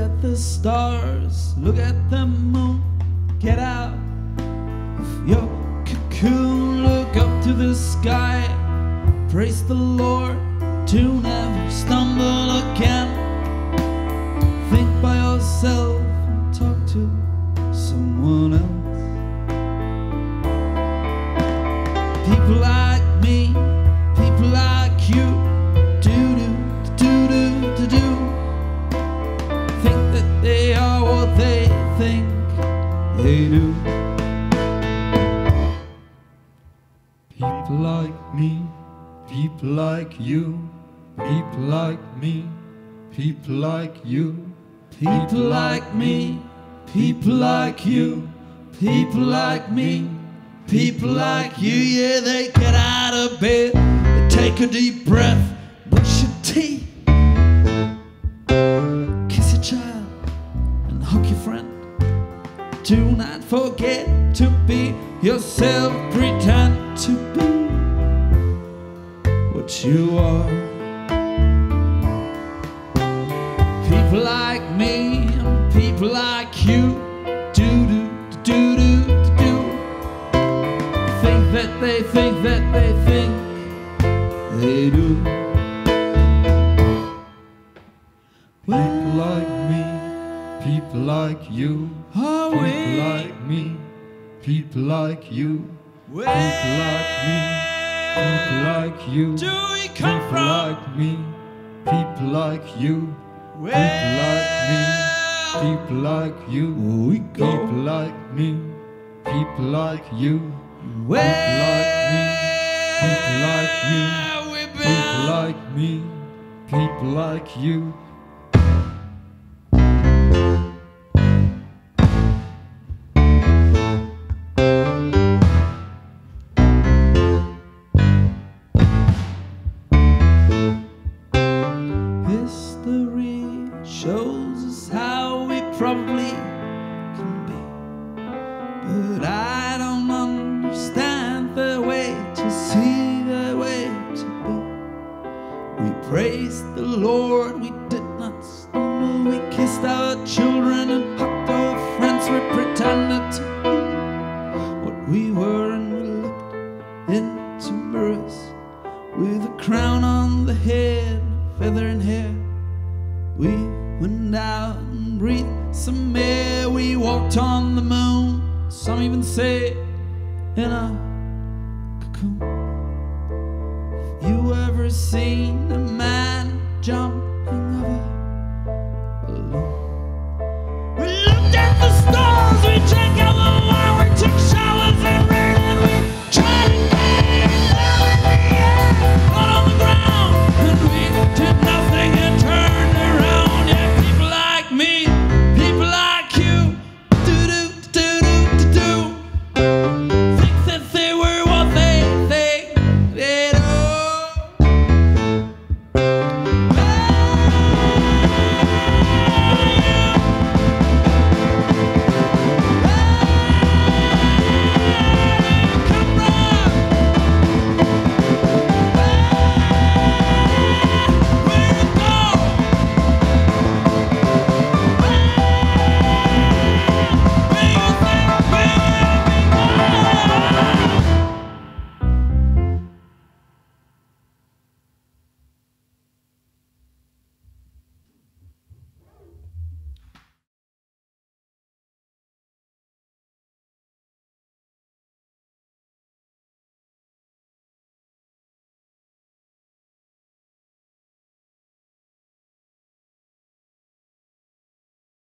at the stars, look at the moon. Get out of your cocoon, look up to the sky. Praise the Lord to never stumble again. Think by yourself and talk to someone else. People like me, people like you, do think that they are what they think they do. People like me, people like you, people like me, people like you, people like me, people like you, people like me, people like you. Yeah, they get out of bed, they take a deep breath, brush your teeth, kiss your child and hug your friend. Do not forget to be yourself, pretend to be what you are. People like me and people like you, do think that they think that they think they do. People like me, people like you, people like me, people like you, people like me, people like you, do we come people from? like me, people like you, Where people like me, people like you, we go? people like me, people like you, Where people like me, we've people been? like me, people like you. History shows us how we probably can be, but I don't understand the way to see, the way to be. We praised the Lord, we did not stumble, we kissed our children and hugged our friends. We pretended to be what we were, and we looked into mirrors with a crown on the head, feather in hair. We went out and breathed some air. We walked on the moon, some even say in a cocoon. Have you ever seen a man jumping over